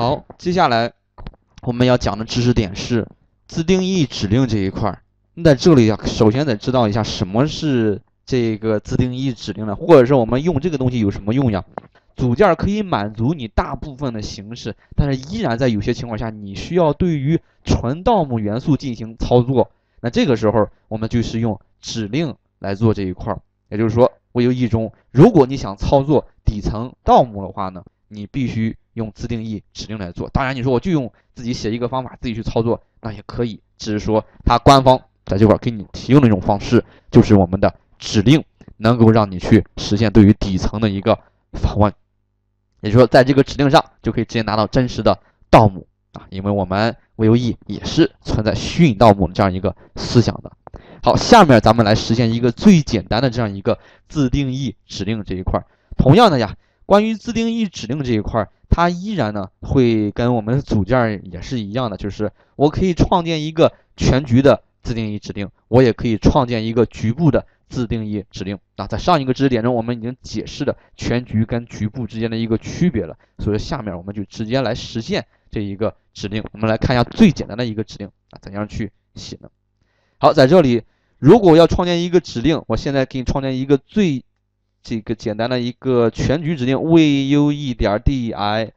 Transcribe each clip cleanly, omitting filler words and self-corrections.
好，接下来我们要讲的知识点是自定义指令这一块儿。那在这里啊，首先得知道一下什么是这个自定义指令呢？或者是我们用这个东西有什么用呀？组件可以满足你大部分的形式，但是依然在有些情况下，你需要对于纯DOM元素进行操作。那这个时候，我们就是用指令来做这一块儿。也就是说，我有一种，如果你想操作底层DOM的话呢，你必须用自定义指令来做。当然，你说我就用自己写一个方法自己去操作，那也可以，只是说它官方在这块给你提供的一种方式，就是我们的指令能够让你去实现对于底层的一个访问。也就是说，在这个指令上就可以直接拿到真实的DOM啊，因为我们 Vue 也是存在虚拟DOM这样一个思想的。好，下面咱们来实现一个最简单的这样一个自定义指令这一块。同样的呀，关于自定义指令这一块，它依然呢会跟我们的组件也是一样的，就是我可以创建一个全局的自定义指令，我也可以创建一个局部的自定义指令啊。在上一个知识点中，我们已经解释了全局跟局部之间的一个区别了，所以下面我们就直接来实现这一个指令。我们来看一下最简单的一个指令啊，怎样去写呢？好，在这里，如果要创建一个指令，我现在给你创建一个最简单的一个全局指令 vue 点 directive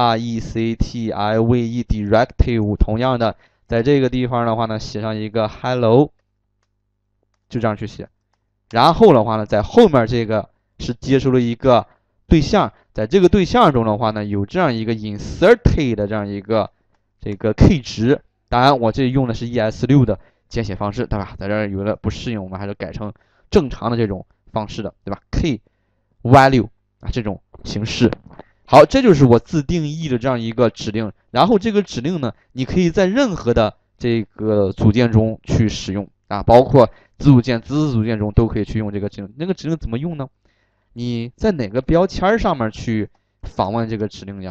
directive。同样的，在这个地方的话呢，写上一个 hello， 就这样去写。然后的话呢，在后面这个是接收了一个对象，在这个对象中的话呢，有这样一个 inserted 的这样一个key 值。当然，我这用的是 ES6 的简写方式，对吧？在这儿有的不适应，我们还是改成正常的这种方式的，对吧 ？key value 啊这种形式。好，这就是我自定义的这样一个指令。然后这个指令呢，你可以在任何的这个组件中去使用啊，包括子组件、子组件中都可以去用这个指令。那个指令怎么用呢？你在哪个标签上面去访问这个指令呀？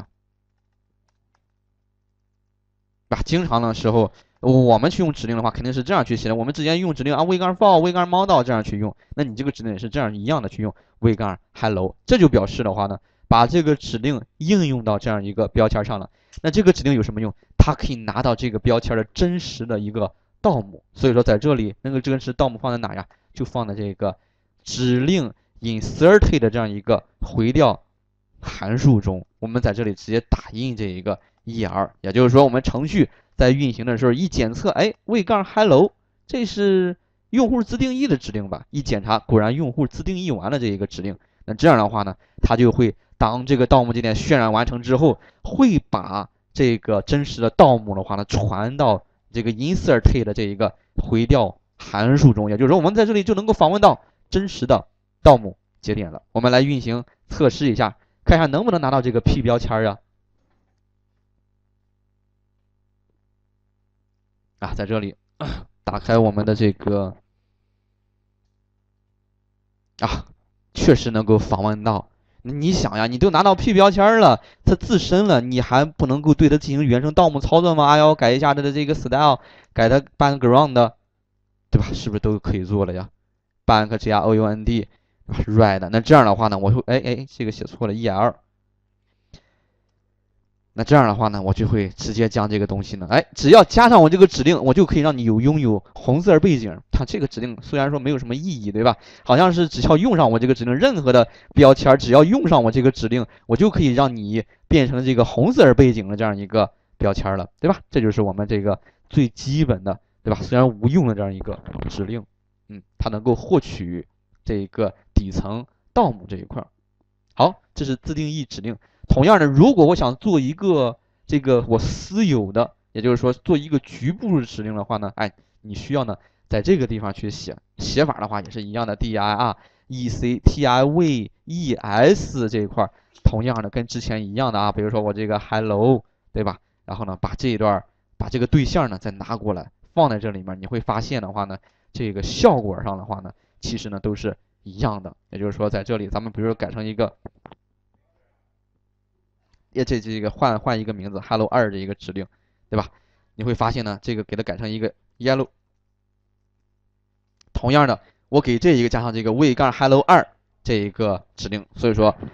啊，经常的时候，我们去用指令的话，肯定是这样去写的。我们之前用指令啊v-for、v-model 这样去用，那你这个指令也是这样一样的去用 v-hello， 这就表示的话呢，把这个指令应用到这样一个标签上了。那这个指令有什么用？它可以拿到这个标签的真实的一个DOM。所以说在这里，那个真实 DOM 放在哪呀？就放在这个指令 inserted 的这样一个回调函数中。我们在这里直接打印这一个EL， 也就是说，我们程序在运行的时候一检测，哎，v-hello， 这是用户自定义的指令吧？一检查，果然用户自定义完了这一个指令。那这样的话呢，它就会当这个DOM节点渲染完成之后，会把这个真实的DOM的话呢传到这个 inserted 的这一个回调函数中。也就是说，我们在这里就能够访问到真实的DOM节点了。我们来运行测试一下，看一下能不能拿到这个 P 标签呀？啊，在这里打开我们的这个啊，确实能够访问到。你想呀，你都拿到 P 标签了，它自身了，你还不能够对它进行原生DOM操作吗？啊，要改一下它的这个 style， 改它 background， 对吧？是不是都可以做了呀 ？bank 加 ound red， 那这样的话呢，我会这个写错了 el。那这样的话呢，我就会直接将这个东西呢，只要加上我这个指令，我就可以让你拥有红色背景。它这个指令虽然说没有什么意义，对吧？好像是只要用上我这个指令，任何的标签只要用上我这个指令，我就可以让你变成这个红色背景的这样一个标签了，对吧？这就是我们这个最基本的，对吧？虽然无用的这样一个指令，它能够获取这个底层DOM这一块。好，这是自定义指令。同样的，如果我想做一个这个我私有的，也就是说做一个局部指令的话呢，你需要呢在这个地方去写法的话也是一样的 dir、extives 这一块，同样的跟之前一样的啊，比如说我这个 hello， 对吧？然后呢把这一段把这个对象呢再拿过来放在这里面，你会发现的话呢，这个效果上的话呢，其实呢都是一样的。也就是说在这里咱们比如说改成一个这个换一个名字 hello 2这一个指令，对吧？你会发现呢，这个给它改成一个 yellow。同样的，我给这一个加上这个 v-hello 2这一个指令，所以说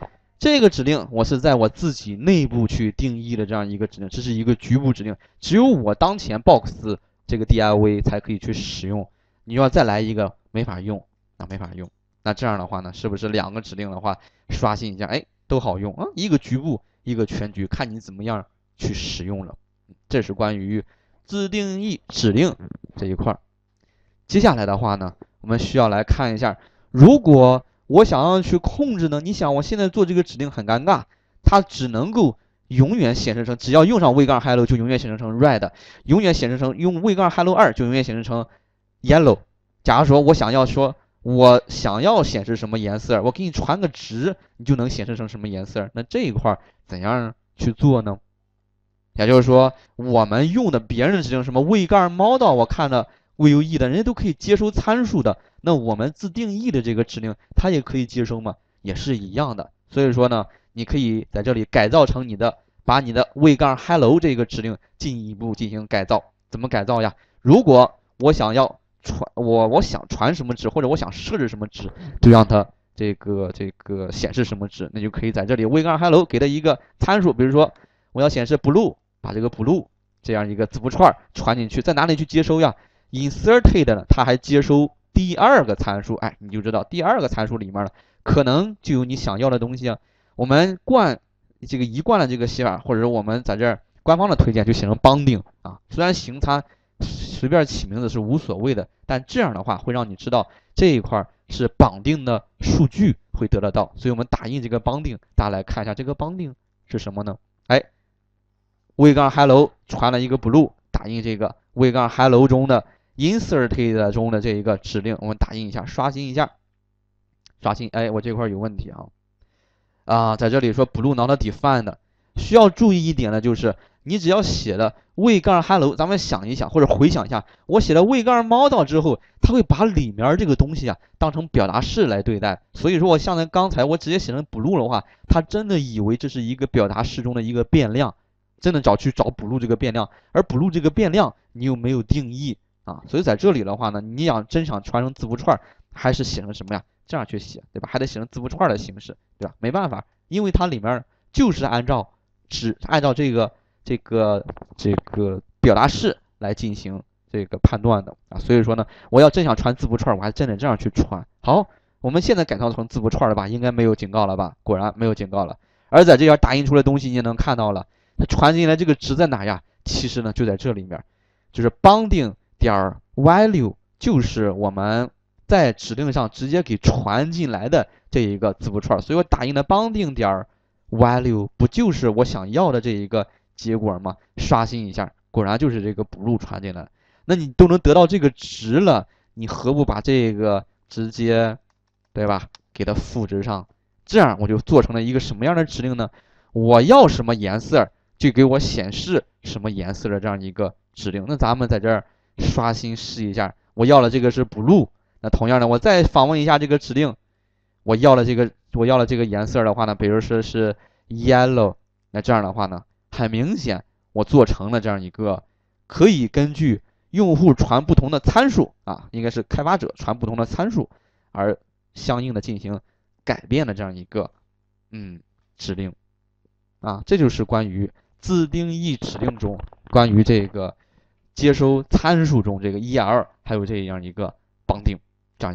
这个指令我是在我自己内部去定义的这样一个指令，这是一个局部指令，只有我当前 box 这个 div 才可以去使用。你要再来一个没法用，没法用。那这样的话呢，是不是两个指令的话刷新一下，哎，都好用啊？一个局部，一个全局，看你怎么样去使用了。这是关于自定义指令这一块。接下来的话呢，我们需要来看一下，如果我想要去控制呢，你想我现在做这个指令很尴尬，它只能够永远显示成，只要用上位杠 hello 就永远显示成 red， 永远显示成用位杠 hello 2就永远显示成 yellow。假如说我想要显示什么颜色，我给你传个值，你就能显示成什么颜色。那这一块怎样去做呢？也就是说，我们用的别人的指令，什么位杠 model， 我看的 vue 的人家都可以接收参数的，那我们自定义的这个指令，它也可以接收吗？也是一样的。所以说呢，你可以在这里改造成把你的位杠 hello 这个指令进一步进行改造。怎么改造呀？如果我想要我想传什么值，或者我想设置什么值，就让它这个显示什么值，那就可以在这里位杠 hello 给它一个参数，比如说我要显示 blue， 把这个 blue 这样一个字符串传进去，在哪里去接收呀 ？inserted 呢，它还接收第二个参数，哎，你就知道第二个参数里面呢，可能就有你想要的东西啊。我们一贯的这个写法，或者是我们在这儿官方的推荐就写成 bounding 啊，虽然行它随便起名字是无所谓的，但这样的话会让你知道这一块是绑定的数据会得到，所以我们打印这个 bounding， 大家来看一下这个 bounding 是什么呢？哎，位杠 hello 传了一个 blue， 打印这个位杠 hello 中的 inserted 中的这一个指令，我们打印一下，刷新一下，刷新，哎，我这块有问题在这里说 blue not defined， 需要注意一点的就是，你只要写了位杠 hello， 咱们想一想或者回想一下，我写了位杠 model 之后，它会把里面这个东西当成表达式来对待。所以说我像刚才我直接写成 blue 的话，它真的以为这是一个表达式中的一个变量，真的找 blue 这个变量，而 blue 这个变量你又没有定义所以在这里的话呢，你真想传成字符串，还是写成什么呀？这样去写，对吧？还得写成字符串的形式，对吧？没办法，因为它里面就是按照这个表达式来进行这个判断的所以说呢，我要真想传字符串，我还真得这样去传。好，我们现在改造成字符串了吧？应该没有警告了吧？果然没有警告了。而在这边打印出来的东西，你也能看到了，它传进来这个值在哪呀？其实呢就在这里面，就是 bounding 点 value， 就是我们在指令上直接给传进来的这一个字符串，所以我打印的 bounding 点 value 不就是我想要的这一个结果吗？刷新一下，果然就是这个 blue 传进来。那你都能得到这个值了，你何不把这个直接，对吧，给它赋值上？这样我就做成了一个什么样的指令呢？我要什么颜色，就给我显示什么颜色的这样一个指令。那咱们在这儿刷新试一下，我要了这个是 blue。那同样的，我再访问一下这个指令，我要了这个颜色的话呢，比如说是 yellow， 那这样的话呢，很明显我做成了这样一个可以根据用户传不同的参数应该是开发者传不同的参数而相应的进行改变的这样一个指令这就是关于自定义指令中关于这个接收参数中这个 EL 还有这样一个绑定。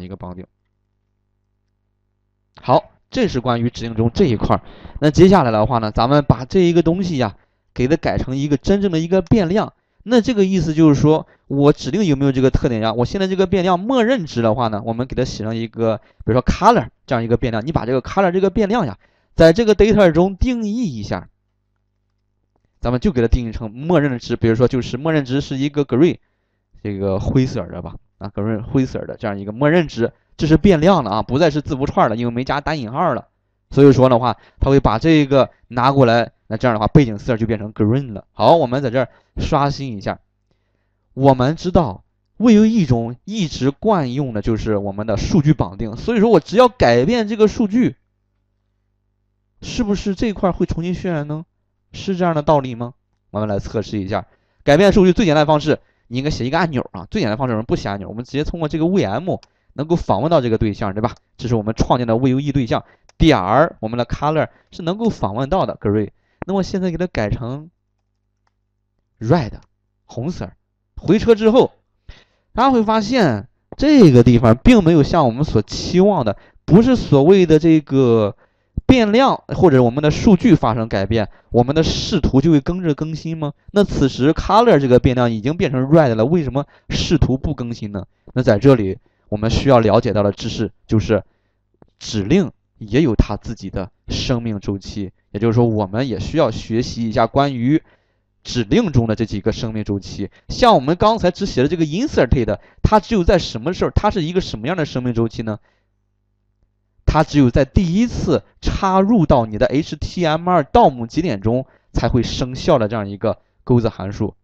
好，这是关于指令中这一块。那接下来的话呢，咱们把这一个东西给它改成一个真正的一个变量。那这个意思就是说，我指令有没有这个特点呀？我现在这个变量默认值的话呢，我们给它写上一个，比如说 color 这样一个变量。你把这个 color 这个变量在这个 data 中定义一下，咱们就给它定义成默认的值，比如说就是默认值是一个 gray， 这个灰色的吧，gray 灰色的这样一个默认值，这是变量了不再是字符串了，因为没加单引号了。所以说的话，它会把这个拿过来，那这样的话背景色就变成 green 了。好，我们在这儿刷新一下，我们知道Vue中一直惯用的就是我们的数据绑定，所以说我只要改变这个数据，是不是这块会重新渲染呢？是这样的道理吗？我们来测试一下。改变数据最简单的方式，你应该写一个按钮最简单的方式我们不写按钮，我们直接通过这个 VM 能够访问到这个对象，对吧？这是我们创建的 VUE 对象，点儿我们的 color 是能够访问到的 gray。那么现在给它改成 red 红色，回车之后，大家会发现这个地方并没有像我们所期望的，不是所谓的这个变量或者我们的数据发生改变，我们的视图就会跟着更新吗？那此时 color 这个变量已经变成 red 了，为什么视图不更新呢？那在这里我们需要了解到的知识就是指令也有它自己的生命周期，也就是说我们也需要学习一下关于指令中的这几个生命周期。像我们刚才只写的这个 inserted， 它只有在什么时候，它是一个什么样的生命周期呢？它只有在第一次插入到你的 HTML 到母节点中才会生效的这样一个钩子函数。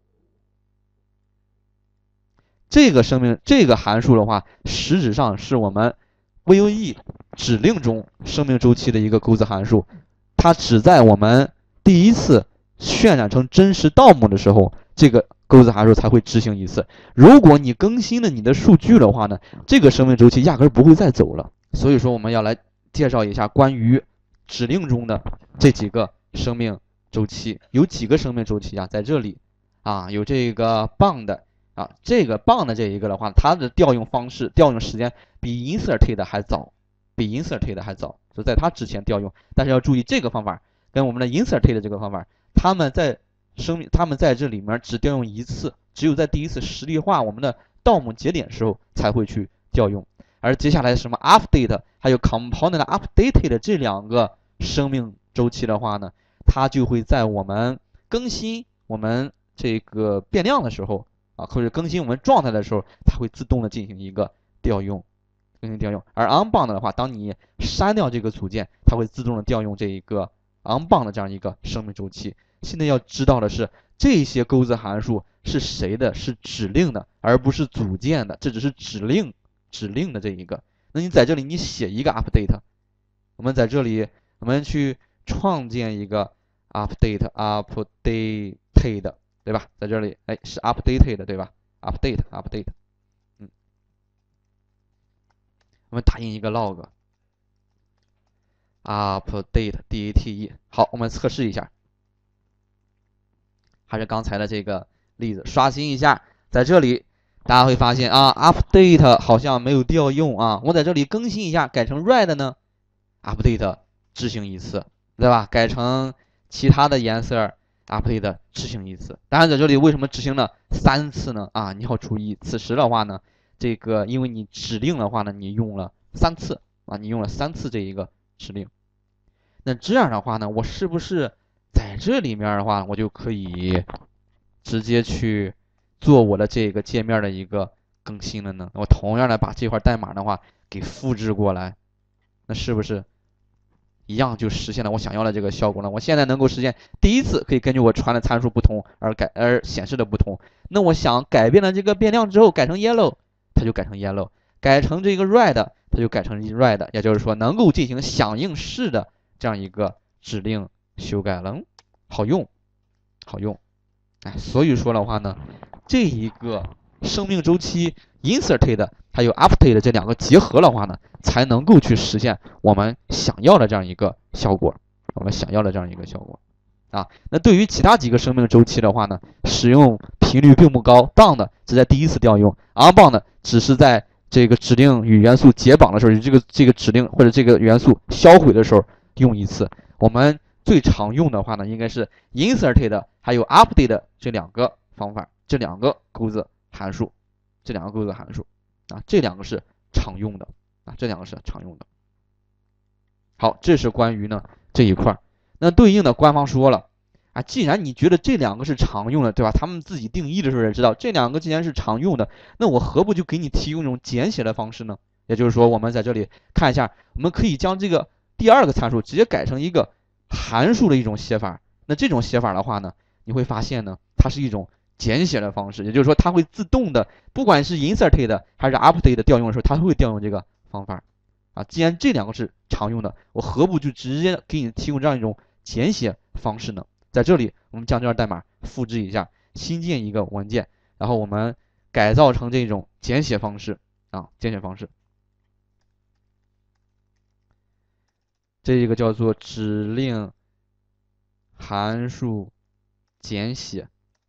这个函数的话，实质上是我们 VUE 指令中生命周期的一个钩子函数，它只在我们第一次渲染成真实到母的时候，这个钩子函数才会执行一次。如果你更新了你的数据的话呢，这个生命周期压根不会再走了。所以说我们要来介绍一下关于指令中的这几个生命周期。有几个生命周期啊？在这里啊，有这个 bound 啊，这个 bound 这一个的话，它的调用方式、调用时间比 inserted 还早，就在它之前调用。但是要注意，这个方法跟我们的 inserted 这个方法，他们在这里面只调用一次，只有在第一次实例化我们的到母节点时候才会去调用。而接下来什么 update 还有 component updated 这两个生命周期的话呢，它就会在我们更新我们这个变量的时候啊，或者更新我们状态的时候，它会自动的进行一个调用。而 onbound 的话，当你删掉这个组件，它会自动的调用这一个 onbound 的这样一个生命周期。现在要知道的是，这些钩子函数是谁的？是指令的，而不是组件的。这只是指令的这一个。那你在这里你写一个 update， 我们在这里我们去创建一个 updated， 对吧？在这里是 updated 对吧？ update， 我们打印一个 log update date。 好，我们测试一下，还是刚才的这个例子，刷新一下，在这里大家会发现啊 update 好像没有调用啊。我在这里更新一下，改成 red 呢 update 执行一次，对吧？改成其他的颜色 update 执行一次。当然在这里为什么执行了3次呢？啊，你要注意，此时的话呢，这个因为你指令的话呢，你用了3次啊，你用了3次这一个指令。那这样的话呢，我是不是在这里面的话，我就可以直接去做我的这个界面的一个更新了呢？我同样的把这块代码的话给复制过来，那是不是一样就实现了我想要的这个效果呢？我现在能够实现第一次可以根据我传的参数不同而显示的不同。那我想改变了这个变量之后，改成 yellow， 它就改成 yellow， 改成这个 red， 它就改成 red， 也就是说能够进行响应式的这样一个指令修改了，好用。所以说的话呢，这一个生命周期 inserted 还有 update 这两个结合的话呢，才能够去实现我们想要的这样一个效果。那对于其他几个生命周期的话呢，使用频率并不高 ，bound 只在第一次调用 ，unbound 只是在这个指令与元素解绑的时候，这个指令或者这个元素销毁的时候用一次。我们最常用的话呢，应该是 inserted 还有 update 这两个方法，这两个钩子函数啊，这两个是常用的。好，这是关于呢这一块。那对应的官方说了啊，既然你觉得这两个是常用的，对吧？他们自己定义的时候也知道这两个既然是常用的，那我何不就给你提供一种简写的方式呢？也就是说，我们在这里看一下，我们可以将这个第二个参数直接改成一个函数的一种写法。那这种写法的话呢，你会发现呢，它是一种简写的方式，也就是说，它会自动的，不管是 inserted 还是 update 调用的时候，它会调用这个方法啊。既然这两个是常用的，我何不就直接给你提供这样一种简写方式呢？在这里，我们将这段代码复制一下，新建一个文件，然后我们改造成这种简写方式啊，简写方式。这一个叫做指令函数简写，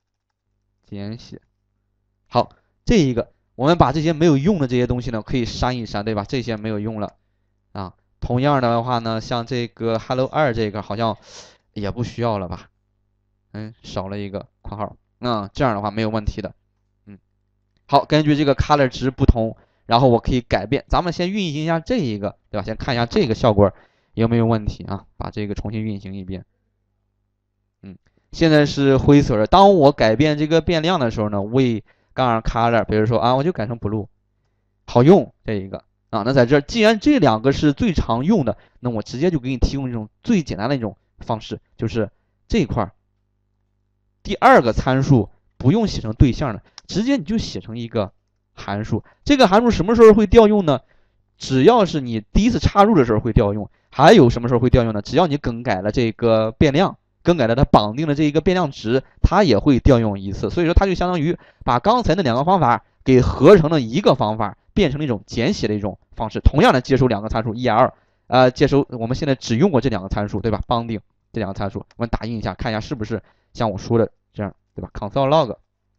好，这一个我们把这些没有用的这些东西呢，可以删一删，对吧？这些没有用了啊。同样的话呢，像这个 hello 2这个好像也不需要了吧？少了一个括号，这样的话没有问题的。好，根据这个 color 值不同，然后我可以改变。咱们先运行一下这一个，对吧？先看一下这个效果有没有问题啊？把这个重新运行一遍。现在是灰色的。当我改变这个变量的时候呢，为杠 color， 比如说我就改成 blue， 好用这一个啊。那在这既然这两个是最常用的，那我直接就给你提供一种最简单的一种方式，就是这一块第二个参数不用写成对象的，直接你就写成一个函数。这个函数什么时候会调用呢？只要是你第一次插入的时候会调用，还有什么时候会调用呢？只要你更改了这个变量，更改了它绑定的这一个变量值，它也会调用一次。所以说它就相当于把刚才那两个方法给合成了一个方法，变成了一种简写的一种方式。同样的接收两个参数 el， 接收我们现在只用过这两个参数，对吧？绑定这两个参数，我们打印一下，看一下是不是像我说的这样，对吧 ？console log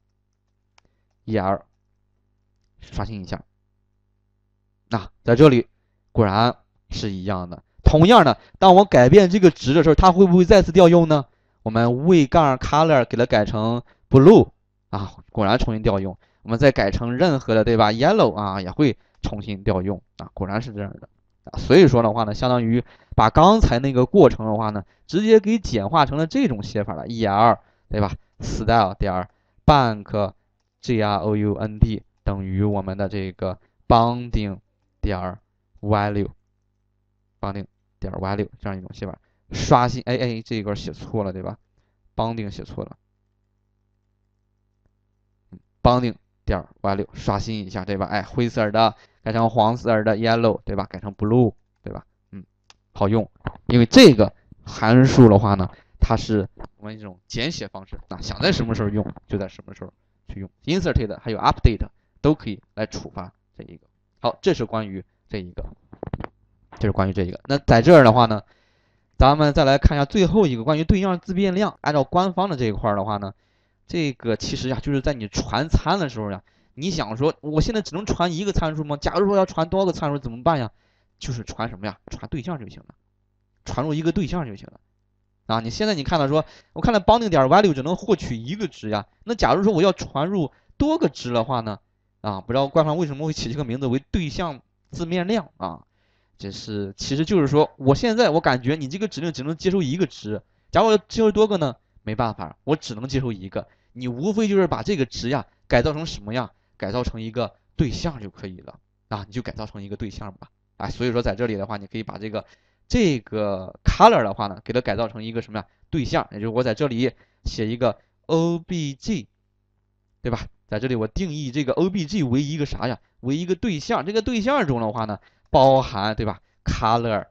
el 刷新一下。在这里果然是一样的。同样的，当我改变这个值的时候，它会不会再次调用呢？我们为杠 color 给它改成 blue 果然重新调用。我们再改成任何的，对吧 ？yellow 也会重新调用果然是这样的所以说的话呢，相当于把刚才那个过程的话呢，直接给简化成了这种写法了 el 对吧 ？style 点 bank ground 等于我们的这个bounding点 value， bounding 点 value 这样一种写法。刷新，这一块写错了，对吧 ？bounding 写错了，bounding 点 value 刷新一下，对吧？灰色的改成黄色的 yellow， 对吧？改成 blue， 对吧？好用，因为这个函数的话呢，它是我们一种简写方式，想在什么时候用就在什么时候去用 ，inserted 还有 update 都可以来触发这一个。好，这是关于这一个，那在这儿的话呢，咱们再来看一下最后一个关于对象自变量。按照官方的这一块的话呢，这个其实就是在你传参的时候你想说我现在只能传一个参数吗？假如说要传多少个参数怎么办呀？就是传什么呀？传对象就行了，传入一个对象就行了。你现在你看到说，我看到 bounding 点 value 只能获取一个值呀。那假如说我要传入多个值的话呢？不知道官方为什么会起这个名字为对象自变量其实就是说，我现在我感觉你这个指令只能接收一个值，假如我要接收多个呢，没办法，我只能接收一个。你无非就是把这个值改造成什么样？改造成一个对象就可以了你就改造成一个对象吧所以说在这里的话，你可以把这个 color 的话呢，给它改造成一个什么呀？对象，也就是我在这里写一个 obj， 对吧？在这里我定义这个 obj 为一个啥呀？为一个对象。这个对象中的话呢，包含对吧 color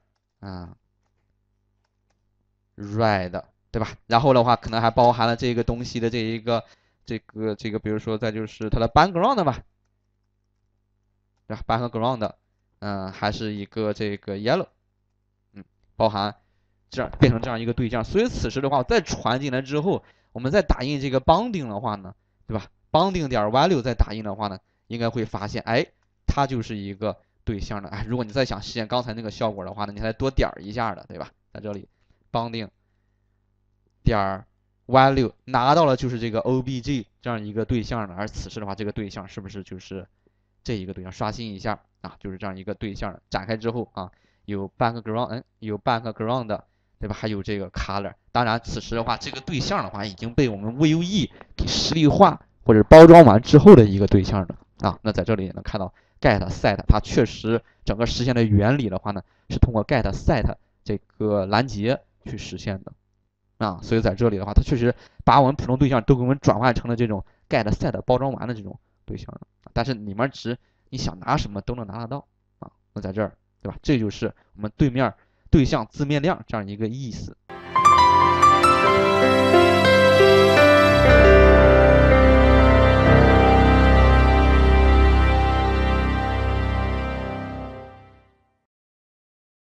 red 对吧？然后的话可能还包含了这个东西的这个，比如说再就是它的 background 吧，对吧 ？background 还是一个这个 yellow， 包含这样变成这样一个对象。所以此时的话，再传进来之后，我们再打印这个 bounding 的话呢，对吧？bounding 点 value 再打印的话呢，应该会发现，它就是一个对象的。如果你再想实现刚才那个效果的话呢，你还多点一下的，对吧？在这里 bounding 点 value 拿到了就是这个 obj 这样一个对象的，而此时的话，这个对象是不是就是这一个对象？刷新一下就是这样一个对象的。展开之后有 background， 有 background。对吧？还有这个 color， 当然此时的话，这个对象的话已经被我们 Vue 给实例化或者包装完之后的一个对象了那在这里也能看到 get set， 它确实整个实现的原理的话呢，是通过 get set 这个拦截去实现的所以在这里的话，它确实把我们普通对象都给我们转换成了这种 get set 包装完的这种对象但是里面值你想拿什么都能拿得到那在这儿对吧？这就是我们对象自变量这样一个意思。